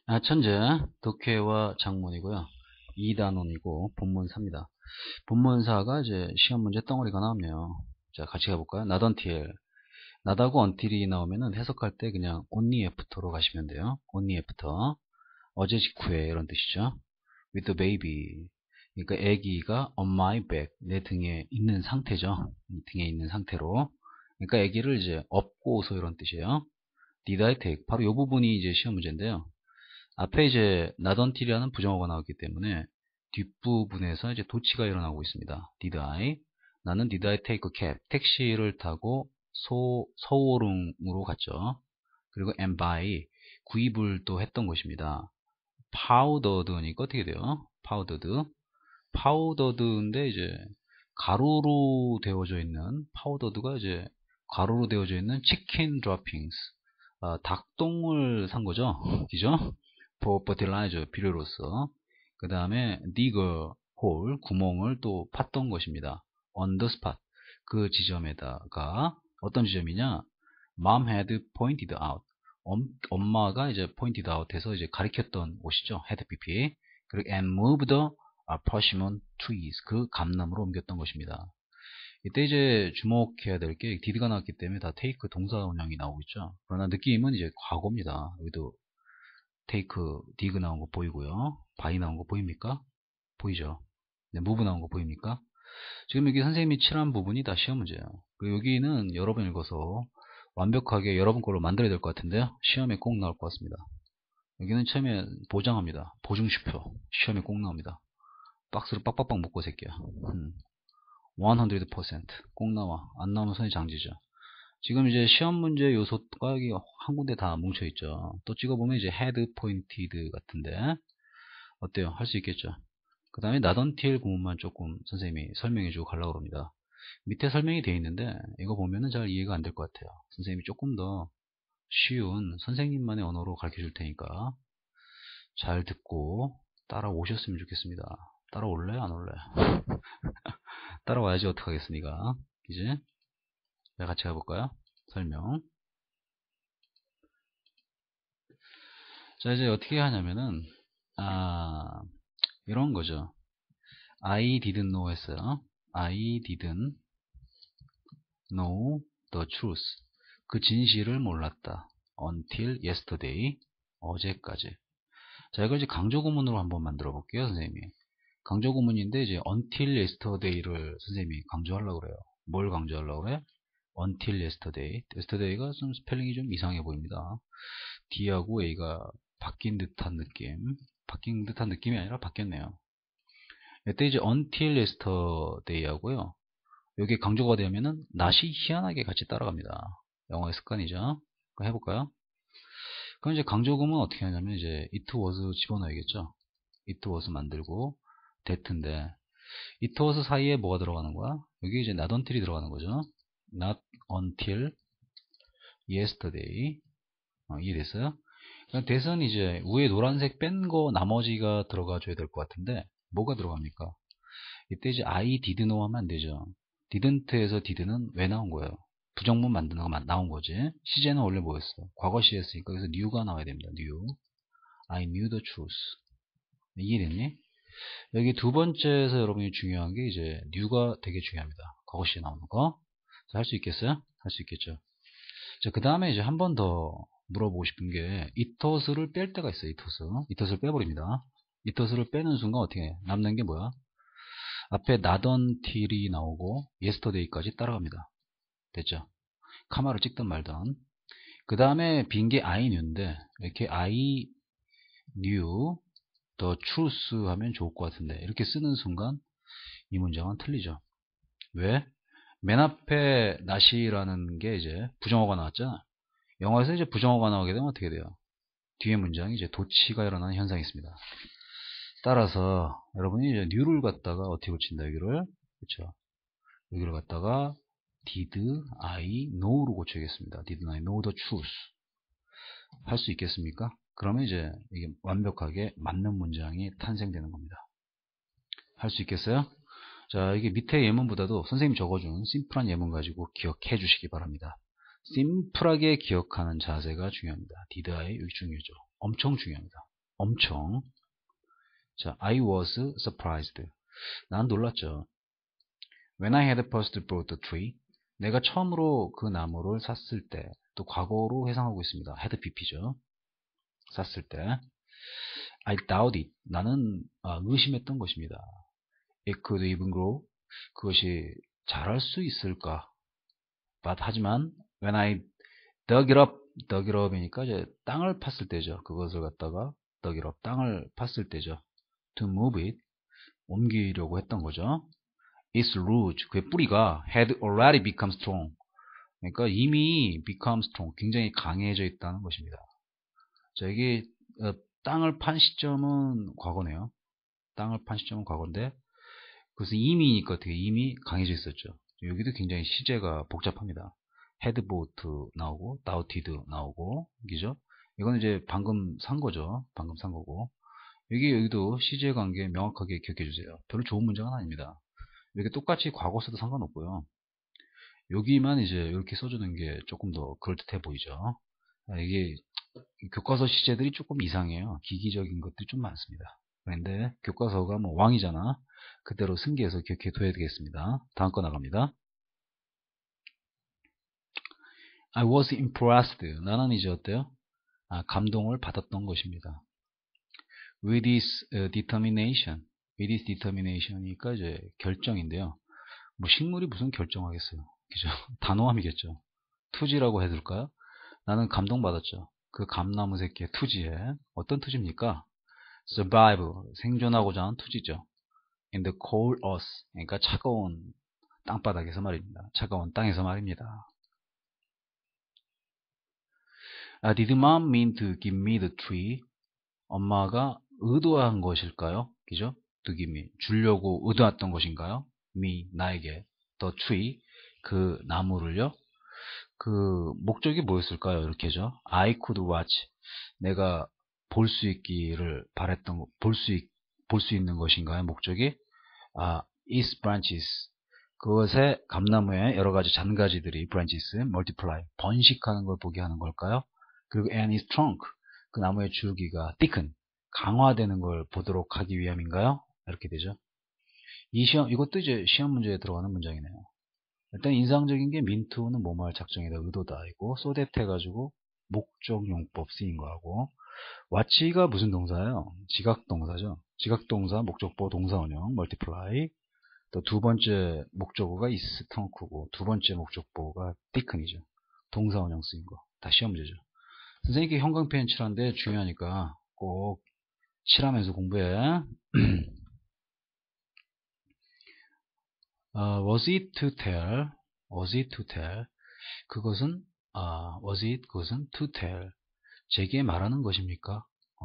천재, 독해와 작문이고요. 2단원이고 본문사입니다. 본문사가 이제 시험 문제 덩어리가 나오네요. 자, 같이 가볼까요? not until. not하고 until이 나오면은 해석할 때 그냥 only after로 가시면 돼요. only after. 어제 직후에 이런 뜻이죠. with the baby. 그러니까 아기가 on my back. 내 등에 있는 상태죠. 등에 있는 상태로. 그러니까 아기를 이제 업고서 이런 뜻이에요. did I take. 바로 이 부분이 이제 시험 문제인데요. 앞에 이제 not until이라는 부정어가 나왔기 때문에 뒷부분에서 이제 도치가 일어나고 있습니다. did I? 나는 did I take a cab? 택시를 타고 서울흥으로 갔죠. 그리고 and buy 구입을 또 했던 것입니다. powdered니까 어떻게 돼요? powdered인데 이제 가루로 되어져 있는 powdered가 이제 가루로 되어져 있는 chicken droppings 닭똥을 산 거죠. 그죠? for fertilizer 비료로서 그 다음에 digger hole 구멍을 또 팠던 것입니다. on the spot 그 지점에다가 어떤 지점이냐? Mom had pointed out 엄마가 이제 pointed out 해서 이제 가리켰던 곳이죠. had pp 그리고 and moved the persimmon trees 그 감나무로 옮겼던 것입니다. 이때 이제 주목해야 될 게 did가 나왔기 때문에 다 take 동사 원형이 나오고 있죠. 그러나 느낌은 이제 과거입니다. 여기도 take, dig 나온 거 보이고요. buy 나온 거 보입니까? 보이죠? 네, move 나온 거 보입니까? 지금 여기 선생님이 칠한 부분이 다 시험 문제예요. 그리고 여기는 여러 번 읽어서 완벽하게 여러분 걸로 만들어야 될 것 같은데요. 시험에 꼭 나올 것 같습니다. 여기는 처음에 보장합니다. 보증슈표. 시험에 꼭 나옵니다. 박스를 빡빡빡 묶고 새끼야. 100%꼭 나와. 안 나오면 손이 장지죠. 지금 이제 시험 문제 요소가 여기 한 군데 다 뭉쳐있죠. 또 찍어보면 이제 head pointed 같은데 어때요? 할 수 있겠죠? 그 다음에 not until 구문만 조금 선생님이 설명해주고 가려고 합니다. 밑에 설명이 되어 있는데 이거 보면은 잘 이해가 안 될 것 같아요. 선생님이 조금 더 쉬운 선생님만의 언어로 가르쳐 줄 테니까 잘 듣고 따라오셨으면 좋겠습니다. 따라올래? 안 올래? 따라와야지 어떡하겠습니까? 이제 같이 가볼까요? 설명. 자, 이제 어떻게 하냐면은 이런 거죠. I didn't know 했어요. I didn't know the truth. 그 진실을 몰랐다. until yesterday. 어제까지. 자, 이걸 이제 강조구문으로 한번 만들어 볼게요, 선생님이. 강조구문인데 이제 until yesterday를 선생님이 강조하려고 그래요. 뭘 강조하려고 그래? until yesterday. yesterday가 좀 스펠링이 좀 이상해 보입니다. D하고 A가 바뀐 듯한 느낌. 바뀐 듯한 느낌이 아니라 바뀌었네요. 이때 이제 until yesterday 하고요. 여기 강조가 되면은 not이 희한하게 같이 따라갑니다. 영어의 습관이죠. 그럼 해볼까요? 그럼 이제 강조구문 어떻게 하냐면 이제 it was 집어넣어야겠죠. it was 만들고 that인데 it was 사이에 뭐가 들어가는 거야? 여기 이제 not until이 들어가는 거죠. not until yesterday. 이해됐어요? that은 이제 위에 노란색 뺀 거 나머지가 들어가 줘야 될 것 같은데 뭐가 들어갑니까? 이때 이제 I did know 하면 안 되죠. didn't에서 did는 왜 나온 거예요? 부정문 만드는 거 나온 거지. 시제는 원래 뭐였어? 과거 시였으니까 그래서 new가 나와야 됩니다. new. I knew the truth. 이해됐니? 여기 두 번째에서 여러분이 중요한 게 이제 new가 되게 중요합니다. 과거 시에 나오는 거. 할 수 있겠어요? 할 수 있겠죠. 자, 그 다음에 이제 한 번 더 물어보고 싶은 게 itos를 뺄 때가 있어요. itos를 빼버립니다. itos를 빼는 순간 어떻게 해? 남는 게 뭐야? 앞에 not until이 나오고 yesterday까지 따라갑니다. 됐죠? 카마를 찍든 말든. 그 다음에 빈 게 I knew인데 이렇게 I knew the truth 하면 좋을 것 같은데 이렇게 쓰는 순간 이 문장은 틀리죠. 왜? 맨 앞에 not이라는 게 이제 부정어가 나왔잖아. 영어에서 이제 부정어가 나오게 되면 어떻게 돼요? 뒤에 문장이 이제 도치가 일어나는 현상이 있습니다. 따라서 여러분이 이제 new를 갖다가 어떻게 고친다 여기를 그렇죠? 여기를 갖다가 did I know로 고쳐야겠습니다. did I know the truth 할 수 있겠습니까? 그러면 이제 이게 완벽하게 맞는 문장이 탄생되는 겁니다. 할 수 있겠어요? 자, 이게 밑에 예문보다도 선생님이 적어준 심플한 예문 가지고 기억해 주시기 바랍니다. 심플하게 기억하는 자세가 중요합니다. did I 여기 중요하죠. 엄청 중요합니다. 엄청. 자, I was surprised. 난 놀랐죠. When I had first bought the tree. 내가 처음으로 그 나무를 샀을 때. 또 과거로 해석하고 있습니다. had BP죠. 샀을 때. I doubt it. 나는 의심했던 것입니다. It could even grow. 그것이 자랄 수 있을까? But 하지만 when I dug it up이니까 이제 땅을 팠을 때죠. 그것을 갖다가 dug it up, 땅을 팠을 때죠. To move it, 옮기려고 했던 거죠. Its roots, 그의 뿌리가 had already become strong. 그러니까 이미 become strong, 굉장히 강해져 있다는 것입니다. 자, 이게 땅을 판 시점은 과거네요. 땅을 판 시점은 과거인데 그것은 이미니까 어떻게 이미 강해져 있었죠. 여기도 굉장히 시제가 복잡합니다. had bought 나오고 doubted 나오고 그죠? 이거는 이제 방금 산 거죠. 방금 산 거고 여기도 시제 관계 명확하게 기억해 주세요. 별로 좋은 문장은 아닙니다. 이렇게 똑같이 과거 써도 상관없고요. 여기만 이제 이렇게 써주는 게 조금 더 그럴듯해 보이죠. 이게 교과서 시제들이 조금 이상해요. 기기적인 것들이 좀 많습니다. 그런데 교과서가 뭐 왕이잖아. 그대로 승계해서 기억해 둬야 되겠습니다. 다음 거 나갑니다. I was impressed. 나는 이제 어때요? 감동을 받았던 것입니다. With his determination. With his determination이니까 이제 결정인데요. 뭐 식물이 무슨 결정하겠어요. 그죠? 단호함이겠죠. 투지라고 해둘까요? 나는 감동받았죠. 그 감나무 새끼의 투지에. 어떤 투지입니까? survive, 생존하고자 하는 투지죠. in the cold earth, 그러니까 차가운 땅바닥에서 말입니다. 차가운 땅에서 말입니다. Did mom mean to give me the tree? 엄마가 의도한 것일까요? 그죠? to give me, 주려고 의도했던 것인가요? me, 나에게 the tree, 그 나무를요? 그 목적이 뭐였을까요? 이렇게죠. I could watch, 내가 볼 수 있기를 바랬던 볼 수 있는 것인가요? 목적이 its branches, 그것의 감나무의 여러 가지 잔가지들이 branches, multiply, 번식하는 걸 보게 하는 걸까요? 그리고 and its trunk, 그 나무의 줄기가 thicken, 강화되는 걸 보도록 하기 위함인가요? 이렇게 되죠. 이것도 이제 시험 문제에 들어가는 문장이네요. 일단 인상적인 게 민투는 뭐뭐할 작정이다, 의도다이고 so that 해가지고 목적용법 쓰인 거하고 watch가 무슨 동사예요? 지각동사죠. 지각동사, 목적보, 동사원형, multiply. 또 두 번째 목적어가 is trunk고 두 번째 목적보가 thicken이죠. 동사원형 쓰인 거. 다 시험 문제죠. 선생님께 형광펜 칠하는데 중요하니까 꼭 칠하면서 공부해. was it to tell? was it to tell? 그것은 그것은 to tell. 제게 말하는 것입니까?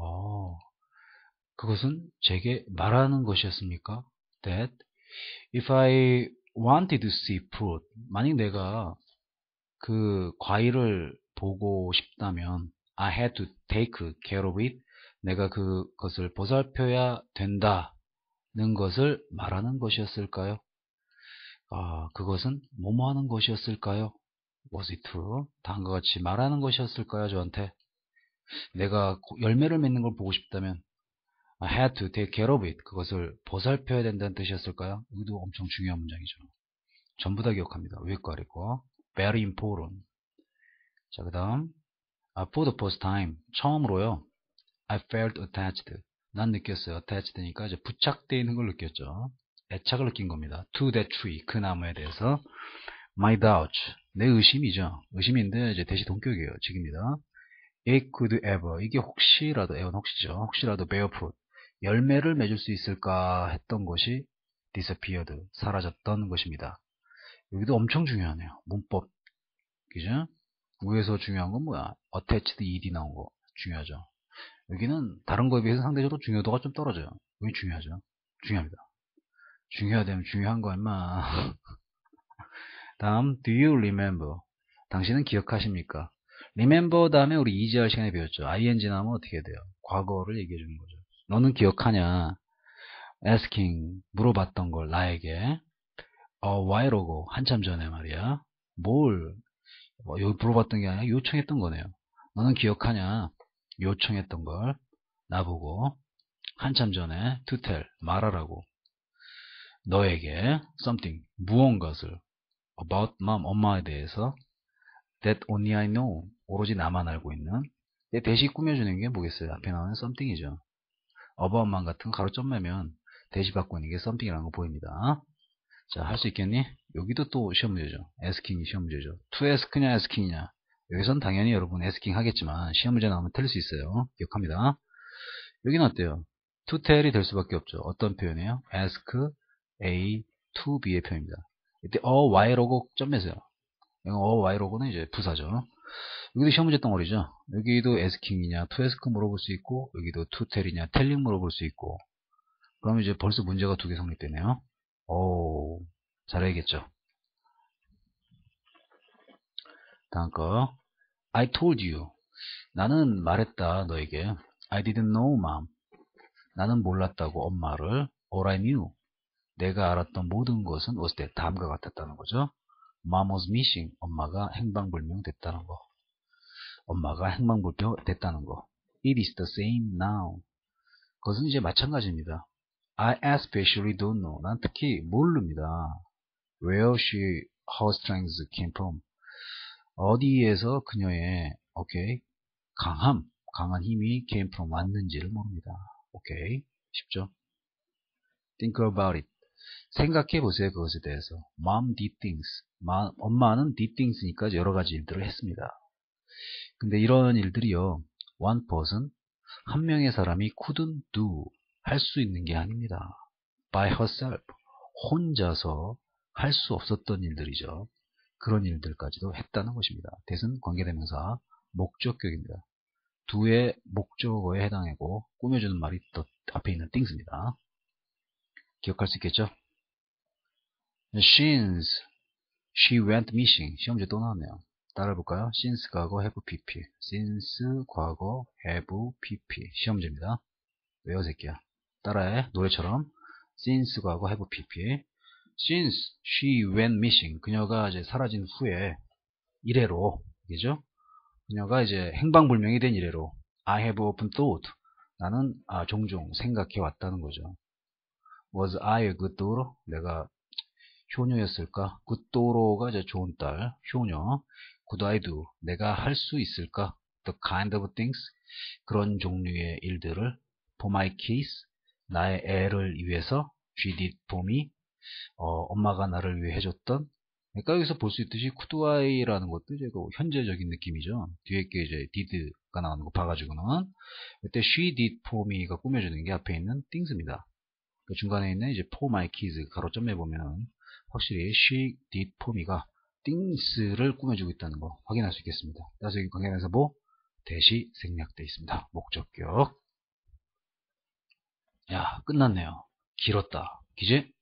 그것은 제게 말하는 것이었습니까? That if I wanted to see fruit, 만약 내가 그 과일을 보고 싶다면 I had to take care of it. 내가 그것을 보살펴야 된다는 것을 말하는 것이었을까요? 그것은 뭐뭐 하는 것이었을까요? Was it true? 다음과 같이 말하는 것이었을까요? 저한테 내가 열매를 맺는 걸 보고 싶다면 I had to take care of it. 그것을 보살펴야 된다는 뜻이었을까요? 이것도 엄청 중요한 문장이죠. 전부 다 기억합니다. 위과리고 very important. 자, 그 다음 for the first time, 처음으로요. I felt attached. 난 느꼈어요. attached니까 이제 부착되어 있는 걸 느꼈죠. 애착을 느낀 겁니다. to that tree, 그 나무에 대해서. my doubts, 내 의심이죠. 의심인데 이제 대시 동격이에요. 직입니다. it could ever, 이게 혹시라도, 에어는 혹시죠. 혹시라도 bear fruit, 열매를 맺을 수 있을까 했던 것이 disappeared, 사라졌던 것입니다. 여기도 엄청 중요하네요. 문법. 그죠? 위에서 중요한 건 뭐야? attached ed 나온 거 중요하죠. 여기는 다른 거에 비해서 상대적으로 중요도가 좀 떨어져요. 여기 중요하죠. 중요합니다. 중요하다면 중요한 거 임마. 다음, do you remember? 당신은 기억하십니까? remember 다음에 우리 easy할 시간에 배웠죠. ing 나오면 어떻게 돼요? 과거를 얘기해 주는 거죠. 너는 기억하냐? asking, 물어봤던 걸 나에게. while ago, 한참 전에 말이야. 뭘? 여기 물어봤던 게 아니라 요청했던 거네요. 너는 기억하냐? 요청했던 걸. 나보고 한참 전에 to tell 말하라고 너에게 something 무언가를 about mom 엄마에 대해서 that only I know 오로지 나만 알고 있는 대시 꾸며주는 게 뭐겠어요? 앞에 나오는 something이죠. about mom 같은 거 가로점 매면 대시 바꾸는 게 something이라는 거 보입니다. 자, 할 수 있겠니? 여기도 또 시험 문제죠. asking 시험 문제죠. to ask냐 asking이냐 여기선 당연히 여러분 asking 하겠지만 시험 문제 나오면 틀릴 수 있어요. 기억합니다. 여기는 어때요? to tell이 될 수밖에 없죠. 어떤 표현이에요? ask A to B의 표현입니다. 이때 Y로고 점매세요. Y로고는 이제 부사죠. 여기도 시험 문제 덩어리죠. 여기도 asking이냐 to ask 물어볼 수 있고 여기도 to tell이냐 telling 물어볼 수 있고 그러면 이제 벌써 문제가 두 개 성립되네요. 오, 잘해야겠죠. 다음 거 I told you 나는 말했다 너에게 I didn't know mom 나는 몰랐다고 엄마를 all I knew 내가 알았던 모든 것은 was that 다음과 같았다는 거죠. Mom was missing 엄마가 행방불명 됐다는 거 엄마가 행방불명 됐다는 거 It is the same now 그것은 이제 마찬가지입니다. I especially don't know 난 특히 모릅니다. Where her strength came from 어디에서 그녀의 강한 힘이 came from 왔는지를 모릅니다. 오케이 쉽죠? Think about it 생각해 보세요. 그것에 대해서 Mom did things 엄마는 did things니까 여러 가지 일들을 했습니다. 근데 이런 일들이요 one person 한 명의 사람이 couldn't do 할 수 있는 게 아닙니다. by herself 혼자서 할 수 없었던 일들이죠. 그런 일들까지도 했다는 것입니다. that은 관계대명사 목적격입니다. do의 목적어에 해당하고 꾸며주는 말이 또 앞에 있는 things입니다. 기억할 수 있겠죠? Since she went missing 시험 문제 또 나왔네요. 따라해볼까요? since 과거 have pp since 과거 have pp 시험 문제입니다. 외워 새끼야. 따라해 노래처럼 since 과거 have pp since she went missing 그녀가 이제 사라진 후에 이래로 그죠? 그녀가 이제 행방불명이 된 이래로 I have often thought 나는 종종 생각해 왔다는 거죠. Was I a good daughter? 내가 효녀였을까? good daughter가 이제 좋은 딸, 효녀. Could I do? 내가 할 수 있을까? The kind of things 그런 종류의 일들을 for my kids 나의 애를 위해서 she did for me 엄마가 나를 위해 해줬던 그러니까 여기서 볼 수 있듯이 could I라는 것도 이제 그 현재적인 느낌이죠. 뒤에 게 이제 did가 나오는 거 봐가지고는 이때 she did for me가 꾸며주는 게 앞에 있는 things입니다. 그 중간에 있는 이제 for my kids 가로점에 보면 확실히 she did for me가 things를 꾸며주고 있다는 거 확인할 수 있겠습니다. 따라서 여기 관계에서 뭐 대시 생략되어 있습니다. 목적격. 야 끝났네요. 길었다. 그지?